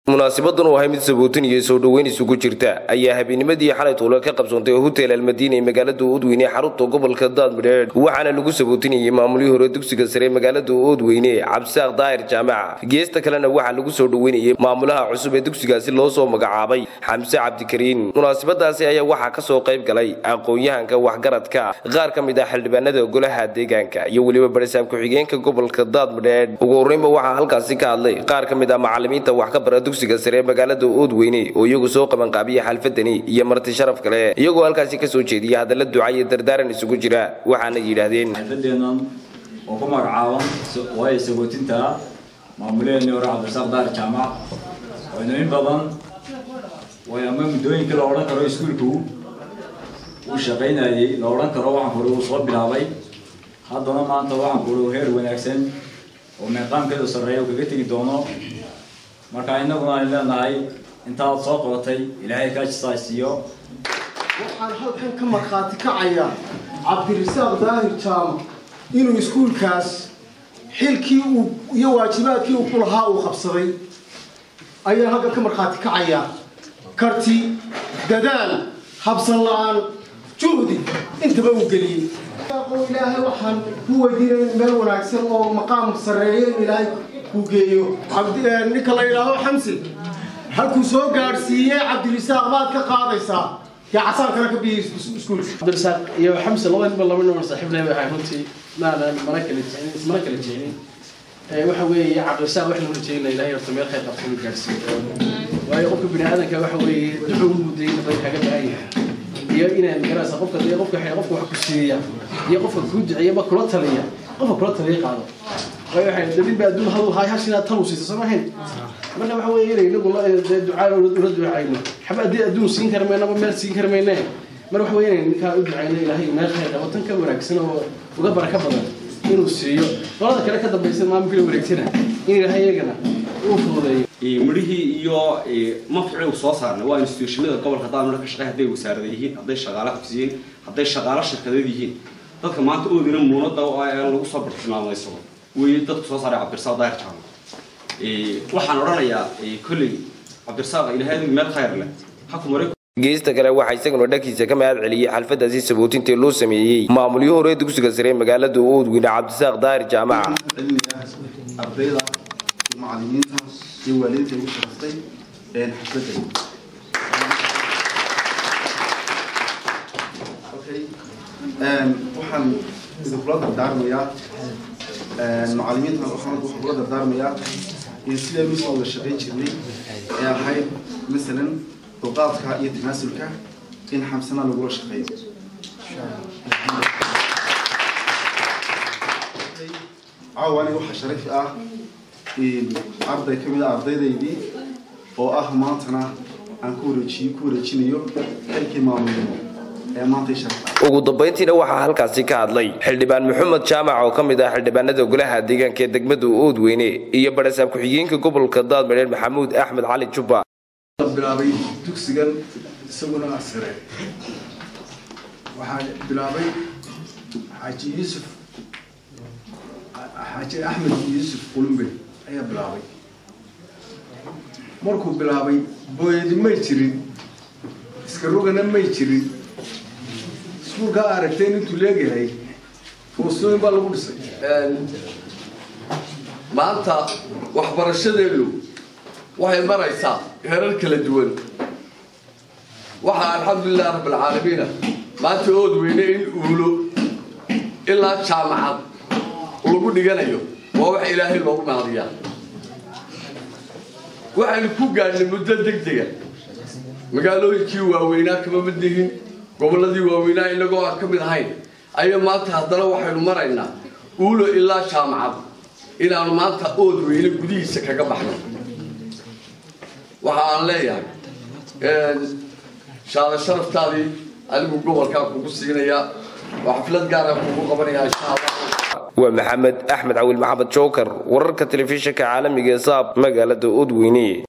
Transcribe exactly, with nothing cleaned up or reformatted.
munaasabaddan oo ahay mid sabootin iyo soo dhaweyn isugu jirta ayaa habeennimadii xalay toole ka qabsoontay hotel Al-Madiina ee magaalada Oodweyne xarunta gobolka Daadmireed waxaana lagu sabootinayay maamulihii hore dugsiga sare magaalada Oodweyne Cabsaaq Daahir Jaamaca geesta kalena waxa lagu soo dhaweynayay maamulaha cusub ee dugsigaasi loo soo magacaabay Xamse Cabdikariin munaasabadaasi ayaa waxa ka soo qayb galay aqoon-yahanka waxgaradka qaar ka mid ah xildhibaanada golaha deegaanka iyo waliba barisaab ku-xigeenka gobolka Daadmireed ugu horreynba waxa halkaasi ka hadlay qaar ka mid ah macallimiinta wax ka barata dugsiga sare magaalada Oodweyne oo iyagu soo qaban qaabiya xalfadani iyo marti sharaf kale iyagoo halkaasi ka soo jeediyay hadallo duco iyo dardaaran isugu jira waxaana yiraahdeen xalfadeenan oo ku magacaaban way sabootinta maamuleenii hore Cabsaaq Daahir Jaamaca oo in badan way ama mudooyinka la oran karo iskuulku uu shaqeynayay la oran karo waxaan hore u soo bilaabay haddana maanta waxaan hore heer wanaagsan oo meeqaamkeedu sareeyo kaga tagi doono marka inaguna ay leenahay intaad soo qoratay ilaahay ka jisaysiyo waxaan halkan ka marxaati kacaya Cabdirasaaq Daahir Jaamac inuu iskuulkaas xilkii uu iyo waajibaadkii uu ku lahaa uu qabsaday ayaa halkan ka marxaati kacaya karti dadaal habsan la'aan juhdi intaba uu geliyay ilaahay waxaan ku weydiinay meel wanaagsan oo maqaam sareeyo ilaahay ku geeyo cabdi ninka la yiraahdo Xamse halku soo gaarsiiyay Cabdirasaaq baad ka qaadaysaa ya casaan kala ka biyo iskuul Cabdirasaaq iyo Xamse labadaba laba nin saaxiibnay waxay runtii maana marakale jeedin marakale jeedin ee waxa weeye Cabdirasaaq wax lagu jeedin ilaahay horta meel khayr qabsan gaarsiiyo waayo qofka bini'aadanka waxa weeye duxuu muday inay kaga baahan iyo inaan garaas qofka iyo qofka xay qofka wax ku siiya iyo qofka ku duceeya ba kula taliya qofka kula taliya qaado way waxay dadin baa dul hadu hay hashina tawsiis samayn marka waxa weeye inay nagu la ducaa u ducaayno xabadii adduun siin karmayna meel siin karmayna mar waxa weeye ninka u ducaayna ilaahay meel khayr qabo tan ka wanaagsan oo uga baraka badan inuu siiyo qolada kale ka dambaysan maamulka wareegtina in ilaahay iyagana uu fududeeyo ee mudihii iyo mafciil soo saarnay waa institutionada gobolka Daadmireed ka shaqeeya haday wasaarada yihiin haday shaqaale xabsiyin haday shaqaale shirkadeed yihiin dadka maanta oo diran muunada oo ay lagu soo bartilmaamayso way dadku soo saaray Cabdirasaaq Daahir Jaamac ee waxaan oranayaa kulli Cabdirasaaq ilaahay meel khayr leh xakumare geesta kale waxa isaguna dhakiisa ka mahad celiyay xalfadaasi sabootinta loo sameeyay maamulihii hore dugsiga sare magaalada Oodweyne Cabsaaq Daahir Jaamac ardayda macallimiinta iyo waalidka ugu shaqeystay ee xafladda okay een waxaan idin kula dardaarmayaa een macallimiinta waxaan kula dardaarmayaa in sida ay soo wada shaqeyn jirnay ee ahayd midalan duqaadka iyo tanaasulka in Xamsana lagu shaqeeyo عواني وح شريف آه إن عرضي كمية عرضي دي أو آه مانتنا عن كورتشي كورتشي نيو هالكي مامورين مانتي شريف ugu dambeyntiina waxa halkaasi ka hadlay xildhibaan Maxamed Jaamac oo kamid ah xildhibaanada golaha deegaanka ee degmada Oodweyne iyo barisaab ku-xigeenka gobolka Daadmireed Maxamuud Axmed Cali Jubba bilaabay dugsigan isaguna asre waxaan bilaabay Xaaji Yuusuf Xaaji Axmed Yuusuf Qulumbe ayaa bilaabay markuu bilaabay booyadi ma jirin iska rogana ma jirin iskuulka aragtay intuu leeyahay fuusooyin baa lagu dhisay maanta waxbarashadeedu waxay maraysaa heerar kala duwan waxa alxamdulillaah rabbil caalamiin maanta Oodweyne in uulo ilaa jaamacad lagu dhiganayo waa wax ilaahay loogu naadiyaa waxaan ku gaadhnay muddo degdeg ah magaalooyinkii waaweynaa kama mid yihiin goboladii waaweynaa inagoo aan ka mid ahayn ayaa maanta haddana waxaynu maraynaa uulo ilaa jaamacad inaanu maanta Oodweyne gudihiisa kaga baxno waxa aan leeyahay een shaada sharaftaadii adigu gobolka kugu siinaya waa xaflad gaar ah kugu qabanaya insha Allah ومحمد أحمد عويل محمد شوكر ورركة تلفزيون عالمي صاب مقالة Oodweyne.